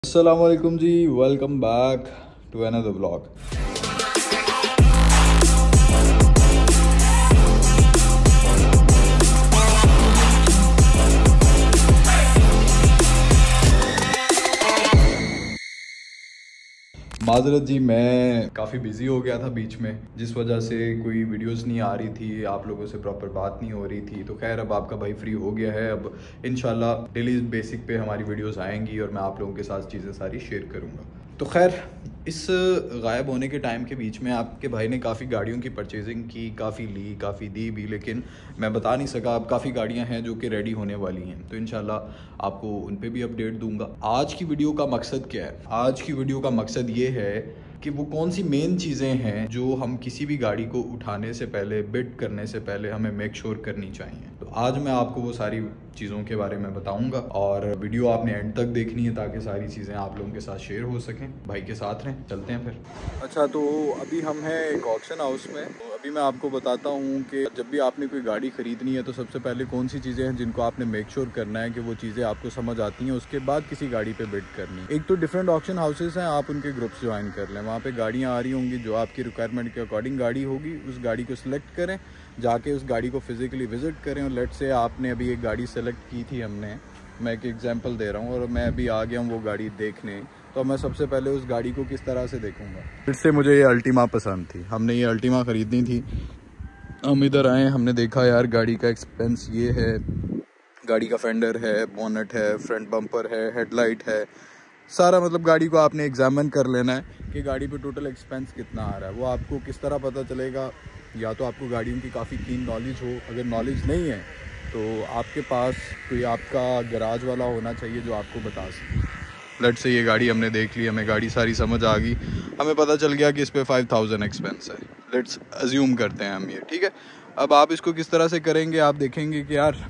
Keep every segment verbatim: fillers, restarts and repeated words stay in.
अस्सलामुअलैकुम जी, welcome back to another vlog. माजरत जी, मैं काफ़ी बिज़ी हो गया था बीच में, जिस वजह से कोई वीडियोस नहीं आ रही थी, आप लोगों से प्रॉपर बात नहीं हो रही थी। तो खैर अब आपका भाई फ्री हो गया है। अब इंशाल्लाह डेली बेसिक पे हमारी वीडियोस आएंगी और मैं आप लोगों के साथ चीज़ें सारी शेयर करूँगा। तो खैर इस गायब होने के टाइम के बीच में आपके भाई ने काफ़ी गाड़ियों की परचेजिंग की, काफ़ी ली, काफ़ी दी भी, लेकिन मैं बता नहीं सका। अब काफ़ी गाड़ियां हैं जो कि रेडी होने वाली हैं, तो इंशाल्लाह आपको उन पे भी अपडेट दूंगा। आज की वीडियो का मकसद क्या है? आज की वीडियो का मकसद ये है कि वो कौन सी मेन चीज़ें हैं जो हम किसी भी गाड़ी को उठाने से पहले, बिड करने से पहले हमें मेक श्योर करनी चाहिए। तो आज मैं आपको वो सारी चीज़ों के बारे में बताऊंगा और वीडियो आपने एंड तक देखनी है ताकि सारी चीज़ें आप लोगों के साथ शेयर हो सकें। भाई के साथ रहें, चलते हैं फिर। अच्छा, तो अभी हम हैं एक ऑक्शन हाउस में। तो अभी मैं आपको बताता हूँ कि जब भी आपने कोई गाड़ी ख़रीदनी है तो सबसे पहले कौन सी चीज़ें हैं जिनको आपने मेक श्योर करना है कि वो चीज़ें आपको समझ आती हैं, उसके बाद किसी गाड़ी पर बिड करनी है। एक तो डिफरेंट ऑक्शन हाउसेज हैं, आप उनके ग्रुप्स ज्वाइन कर लें। वहाँ पर गाड़ियाँ आ रही होंगी, जो आपकी रिक्वायरमेंट के अकॉर्डिंग गाड़ी होगी, उस गाड़ी को सिलेक्ट करें, जाके उस गाड़ी को फिज़िकली विज़िट करें। और लेट से आपने अभी एक गाड़ी सेलेक्ट की थी हमने, मैं एक एग्जांपल दे रहा हूँ, और मैं अभी आ गया हूँ वो गाड़ी देखने। तो मैं सबसे पहले उस गाड़ी को किस तरह से देखूँगा। फिर से मुझे ये अल्टीमा पसंद थी, हमने ये अल्टीमा ख़रीदनी थी। हम इधर आए, हमने देखा यार गाड़ी का एक्सपेंस ये है, गाड़ी का फेंडर है, बोनट है, फ्रंट बम्पर है, हेडलाइट है, सारा मतलब गाड़ी को आपने एग्जामिन कर लेना है कि गाड़ी पे टोटल एक्सपेंस कितना आ रहा है। वो आपको किस तरह पता चलेगा? या तो आपको गाड़ियों की काफ़ी कीन नॉलेज हो, अगर नॉलेज नहीं है तो आपके पास कोई आपका गराज वाला होना चाहिए जो आपको बता सके। लेट से ये गाड़ी हमने देख ली, हमें गाड़ी सारी समझ आ गई, हमें पता चल गया कि इस पर फाइव थाउजेंड एक्सपेंस है। लेट्स अज्यूम करते हैं हम ये, ठीक है। अब आप इसको किस तरह से करेंगे? आप देखेंगे कि यार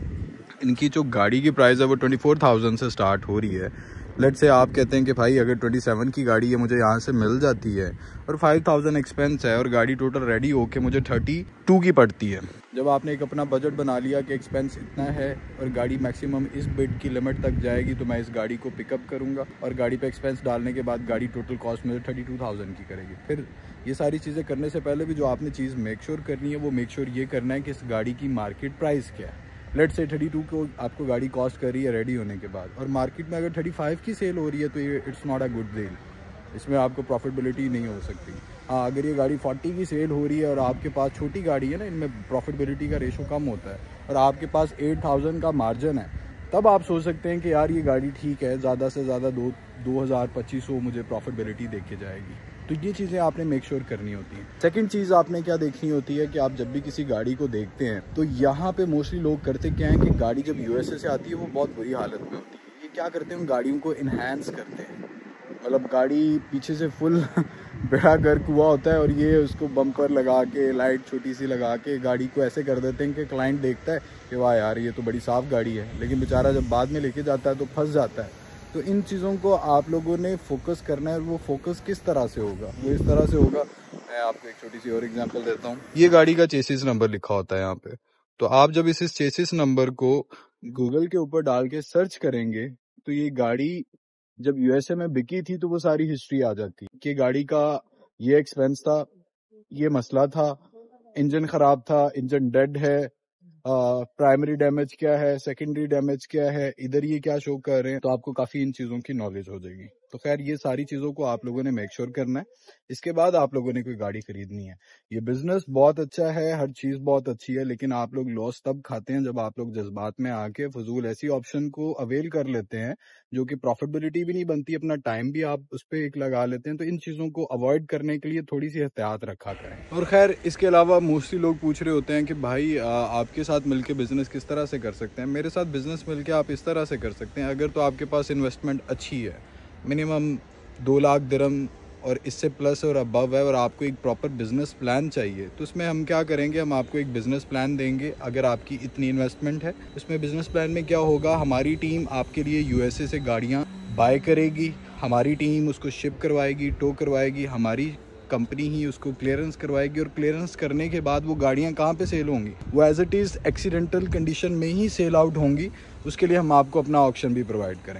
इनकी जो गाड़ी की प्राइस है वो ट्वेंटी फोर थाउजेंड से स्टार्ट हो रही है। लेट से आप कहते हैं कि भाई अगर सत्ताईस की गाड़ी है मुझे यहाँ से मिल जाती है और पाँच हज़ार एक्सपेंस है और गाड़ी टोटल रेडी होके मुझे बत्तीस की पड़ती है। जब आपने एक अपना बजट बना लिया कि एक्सपेंस इतना है और गाड़ी मैक्सिमम इस बिड की लिमिट तक जाएगी, तो मैं इस गाड़ी को पिकअप करूँगा और गाड़ी पे एक्सपेंस डालने के बाद गाड़ी टोटल कॉस्ट मुझे बत्तीस हज़ार की करेगी। फिर ये सारी चीज़ें करने से पहले भी जो आपने चीज़ मेक श्योर करनी है वो मेक श्योर ये करना है कि इस गाड़ी की मार्केट प्राइस क्या है। लेट से बत्तीस को आपको गाड़ी कॉस्ट कर रही है रेडी होने के बाद, और मार्केट में अगर पैंतीस की सेल हो रही है तो ये it's not a good deal, इसमें आपको प्रॉफिटेबिलिटी नहीं हो सकती। हाँ, अगर ये गाड़ी चालीस की सेल हो रही है और आपके पास छोटी गाड़ी है ना, इनमें प्रॉफिटेबिलिटी का रेशो कम होता है, और आपके पास आठ हज़ार का मार्जिन है, तब आप सोच सकते हैं कि यार ये गाड़ी ठीक है, ज़्यादा से ज़्यादा दो दो हज़ार पच्चीस सौ मुझे प्रॉफिटेबिलिटी दे के जाएगी। तो ये चीज़ें आपने मेक श्योर करनी होती हैं। सेकंड चीज़ आपने क्या देखनी होती है कि आप जब भी किसी गाड़ी को देखते हैं तो यहाँ पे मोस्टली लोग करते क्या हैं कि गाड़ी जब यूएसए से आती है वो बहुत बुरी हालत में होती है। ये क्या करते हैं, उन गाड़ियों को इन्हांस करते हैं, मतलब गाड़ी पीछे से फुल बेड़ा गर्क हुआ होता है और ये उसको बम्पर लगा के, लाइट छोटी सी लगा के गाड़ी को ऐसे कर देते हैं कि क्लाइंट देखता है कि वाह यार ये तो बड़ी साफ़ गाड़ी है, लेकिन बेचारा जब बाद में लेके जाता है तो फंस जाता है। तो इन चीज़ों को आप लोगों ने फोकस करना है, और वो फोकस किस तरह से होगा? वो इस तरह से होगा, मैं आपको एक छोटी सी और एग्जांपल देता हूँ। ये गाड़ी का चेसिस नंबर लिखा होता है यहाँ पे, तो आप जब इस चेसिस नंबर को गूगल के ऊपर डाल के सर्च करेंगे तो ये गाड़ी जब यूएसए में बिकी थी तो वो सारी हिस्ट्री आ जाती है कि गाड़ी का ये एक्सपेंस था, ये मसला था, इंजन खराब था, इंजन डेड है, प्राइमरी uh, डैमेज क्या है, सेकेंडरी डैमेज क्या है, इधर ये क्या शो कर रहे हैं, तो आपको काफ़ी इन चीज़ों की नॉलेज हो जाएगी। तो खैर ये सारी चीज़ों को आप लोगों ने मेक श्योर करना है, इसके बाद आप लोगों ने कोई गाड़ी खरीदनी है। ये बिजनेस बहुत अच्छा है, हर चीज़ बहुत अच्छी है, लेकिन आप लोग लॉस तब खाते हैं जब आप लोग जज्बात में आके फजूल ऐसी ऑप्शन को अवेल कर लेते हैं जो कि प्रॉफिटेबिलिटी भी नहीं बनती, अपना टाइम भी आप उस पर एक लगा लेते हैं। तो इन चीज़ों को अवॉइड करने के लिए थोड़ी सी एहतियात रखा करें। और खैर इसके अलावा मोस्टली लोग पूछ रहे होते हैं कि भाई आ, आपके साथ मिलके बिजनेस किस तरह से कर सकते हैं। मेरे साथ बिजनेस मिलके आप इस तरह से कर सकते हैं, अगर तो आपके पास इन्वेस्टमेंट अच्छी है, मिनिमम दो लाख दिरहम और इससे प्लस और अबव है, और आपको एक प्रॉपर बिजनेस प्लान चाहिए, तो उसमें हम क्या करेंगे, हम आपको एक बिजनेस प्लान देंगे। अगर आपकी इतनी इन्वेस्टमेंट है, उसमें बिजनेस प्लान में क्या होगा, हमारी टीम आपके लिए यूएसए से गाड़ियाँ बाय करेगी, हमारी टीम उसको शिप करवाएगी, टो करवाएगी, हमारी कंपनी ही उसको क्लियरेंस करवाएगी, और क्लियरेंस करने के बाद वो गाड़ियाँ कहाँ पे सेल होंगी, वो as it is accidental condition में ही सेल आउट होंगी। उसके लिए हम आपको अपना ऑप्शन भी प्रोवाइड करेंगे।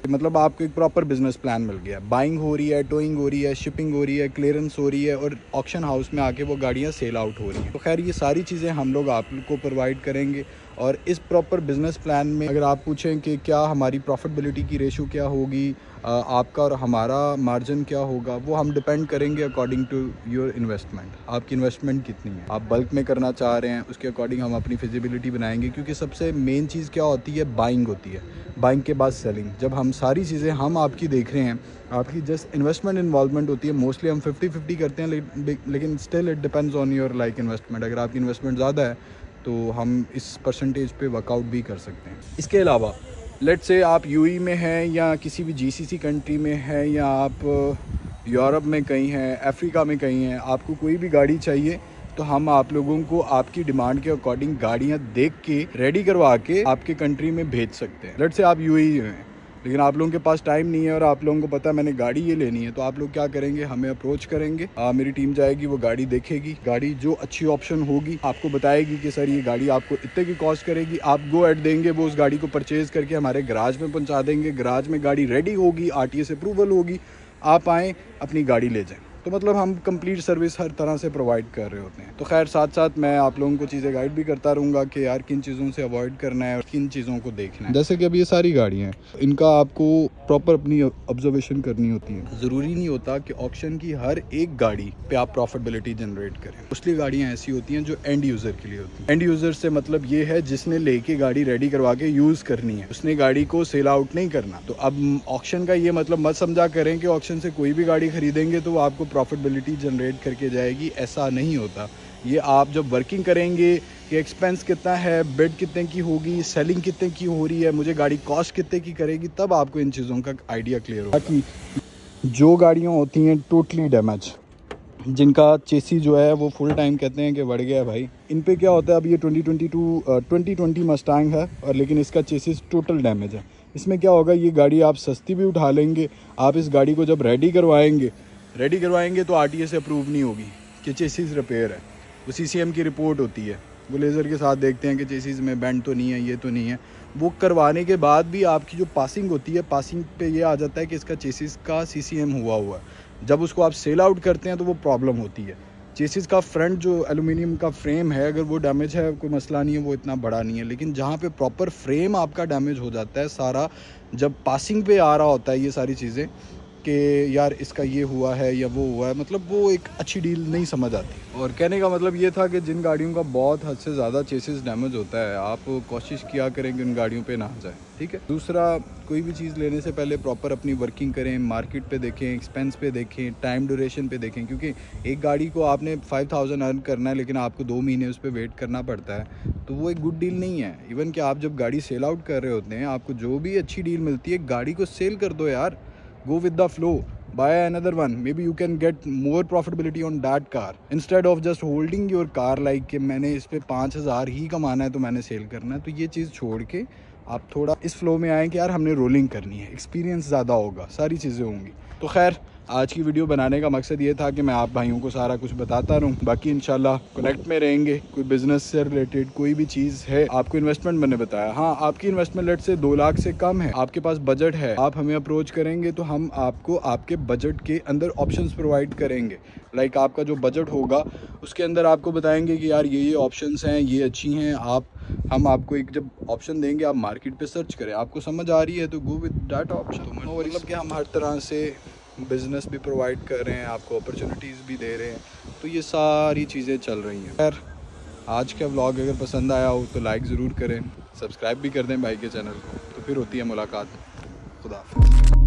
मतलब आपको एक प्रॉपर बिजनेस प्लान मिल गया, बाइंग हो रही है, टोइंग हो रही है, शिपिंग हो रही है, क्लियरेंस हो रही है और ऑक्शन हाउस में आके वो गाड़ियाँ सेल आउट हो रही हैं। तो खैर ये सारी चीज़ें हम लोग आप लोग को प्रोवाइड करेंगे। और इस प्रॉपर बिजनेस प्लान में अगर आप पूछें कि क्या हमारी प्रॉफिटेबिलिटी की रेशो क्या होगी, आपका और हमारा मार्जिन क्या होगा, वो हम डिपेंड करेंगे अकॉर्डिंग टू योर इन्वेस्टमेंट। आपकी इन्वेस्टमेंट कितनी है, आप बल्क में करना चाह रहे हैं, उसके अकॉर्डिंग हम अपनी फिजिबिलिटी बनाएंगे। क्योंकि सबसे मेन चीज़ क्या होती है, बाइंग होती है, बाइंग के बाद सेलिंग। जब हम सारी चीज़ें हम आपकी देख रहे हैं, आपकी जस्ट इन्वेस्टमेंट इन्वॉल्वमेंट होती है। मोस्टली हम फिफ्टी फिफ्टी करते हैं, ले, लेकिन still it depends on your like investment. अगर आपकी इन्वेस्टमेंट ज़्यादा है तो हम इस परसेंटेज पे वर्कआउट भी कर सकते हैं। इसके अलावा लेट्स से आप यूएई में हैं या किसी भी जीसीसी कंट्री में हैं या आप यूरोप में कहीं हैं, अफ्रीका में कहीं हैं, आपको कोई भी गाड़ी चाहिए तो हम आप लोगों को आपकी डिमांड के अकॉर्डिंग गाड़ियां देख के रेडी करवा के आपके कंट्री में भेज सकते हैं। लेट्स से आप यूएई में हैं लेकिन आप लोगों के पास टाइम नहीं है और आप लोगों को पता है मैंने गाड़ी ये लेनी है, तो आप लोग क्या करेंगे, हमें अप्रोच करेंगे, आ, मेरी टीम जाएगी, वो गाड़ी देखेगी, गाड़ी जो अच्छी ऑप्शन होगी आपको बताएगी कि सर ये गाड़ी आपको इतने की कॉस्ट करेगी, आप गो एट देंगे, वो उस गाड़ी को परचेज़ करके हमारे गराज में पहुंचा देंगे। गराज में गाड़ी रेडी होगी, आरटीए से अप्रूवल होगी, आप आएँ अपनी गाड़ी ले जाएँ। तो मतलब हम कंप्लीट सर्विस हर तरह से प्रोवाइड कर रहे होते हैं। तो खैर साथ साथ मैं आप लोगों को चीज़ें गाइड भी करता रहूँगा कि यार किन चीज़ों से अवॉइड करना है और किन चीज़ों को देखना है। जैसे कि अब ये सारी गाड़ियाँ हैं, इनका आपको प्रॉपर अपनी ऑब्जर्वेशन करनी होती है। ज़रूरी नहीं होता कि ऑक्शन की हर एक गाड़ी पे आप प्रॉफिटेबिलिटी जनरेट करें। मोस्टली गाड़ियाँ ऐसी होती हैं जो एंड यूज़र के लिए होती हैं। एंड यूज़र से मतलब ये है जिसने लेके गाड़ी रेडी करवा के यूज़ करनी है, उसने गाड़ी को सेल आउट नहीं करना। तो अब ऑक्शन का ये मतलब मत समझा करें कि ऑक्शन से कोई भी गाड़ी खरीदेंगे तो आपको प्रॉफिटेबिलिटी जनरेट करके जाएगी, ऐसा नहीं होता। ये आप जब वर्किंग करेंगे कि एक्सपेंस कितना है, बिड कितने की होगी, सेलिंग कितने की हो रही है, मुझे गाड़ी कॉस्ट कितने की करेगी, तब आपको इन चीज़ों का आइडिया क्लियर होगा। कि जो गाड़ियाँ होती हैं टोटली डैमेज, जिनका चेसी जो है वो फुल टाइम कहते हैं कि बढ़ गया है भाई, इन पे क्या होता है, अब ये twenty twenty two twenty twenty Mustang है और लेकिन इसका चेसिस टोटल डैमेज है। इसमें क्या होगा, ये गाड़ी आप सस्ती भी उठा लेंगे, आप इस गाड़ी को जब रेडी करवाएंगे रेडी करवाएंगे तो आरटीए से अप्रूव नहीं होगी कि चेसिस रिपेयर है। वो सीसीएम की रिपोर्ट होती है, वो लेज़र के साथ देखते हैं कि चेसिस में बेंड तो नहीं है, ये तो नहीं है। वो करवाने के बाद भी आपकी जो पासिंग होती है, पासिंग पे ये आ जाता है कि इसका चेसिस का सीसीएम हुआ हुआ है। जब उसको आप सेल आउट करते हैं तो वो प्रॉब्लम होती है। चेसिस का फ्रंट जो एलुमिनियम का फ्रेम है, अगर वो डैमेज है कोई मसला नहीं है, वो इतना बड़ा नहीं है। लेकिन जहाँ पे प्रॉपर फ्रेम आपका डैमेज हो जाता है सारा, जब पासिंग पे आ रहा होता है ये सारी चीज़ें कि यार इसका ये हुआ है या वो हुआ है, मतलब वो एक अच्छी डील नहीं समझ आती। और कहने का मतलब ये था कि जिन गाड़ियों का बहुत हद से ज़्यादा चेसिस डैमेज होता है, आप कोशिश किया करें कि उन गाड़ियों पे ना जाए, ठीक है। दूसरा, कोई भी चीज़ लेने से पहले प्रॉपर अपनी वर्किंग करें, मार्केट पे देखें, एक्सपेंस पे देखें, टाइम ड्यूरेशन पे देखें। क्योंकि एक गाड़ी को आपने फाइव थाउजेंड अर्न करना है लेकिन आपको दो महीने उस पर वेट करना पड़ता है, तो वो एक गुड डील नहीं है। इवन कि आप जब गाड़ी सेल आउट कर रहे होते हैं, आपको जो भी अच्छी डील मिलती है, गाड़ी को सेल कर दो यार, go with the flow, buy another one, maybe you can get more profitability on that car instead of just holding your car like कि मैंने इस पे पाँच हज़ार ही कमाना है तो मैंने सेल करना है। तो ये चीज़ छोड़ के आप थोड़ा इस फ्लो में आएँ कि यार हमने रोलिंग करनी है, एक्सपीरियंस ज़्यादा होगा, सारी चीज़ें होंगी। तो खैर आज की वीडियो बनाने का मकसद ये था कि मैं आप भाइयों को सारा कुछ बताता रहूँ। बाकी इंशाल्लाह कनेक्ट में रहेंगे। कोई बिजनेस से रिलेटेड कोई भी चीज़ है, आपको इन्वेस्टमेंट मैंने बताया, हाँ आपकी इन्वेस्टमेंट लेट से दो लाख से कम है, आपके पास बजट है, आप हमें अप्रोच करेंगे तो हम आपको आपके बजट के अंदर ऑप्शंस प्रोवाइड करेंगे। लाइक आपका जो बजट होगा उसके अंदर आपको बताएंगे कि यार ये ये ऑप्शंस हैं, ये अच्छी हैं। आप हम आपको एक जब ऑप्शन देंगे, आप मार्केट पे सर्च करें, आपको समझ आ रही है तो गो विद दैट ऑप्शन। तो मतलब कि हम हर तरह से बिज़नेस भी प्रोवाइड कर रहे हैं, आपको अपॉर्चुनिटीज़ भी दे रहे हैं, तो ये सारी चीज़ें चल रही हैं। खैर आज का व्लॉग अगर पसंद आया हो तो लाइक ज़रूर करें, सब्सक्राइब भी कर दें भाई के चैनल को। तो फिर होती है मुलाकात। खुदा हाफ़िज़।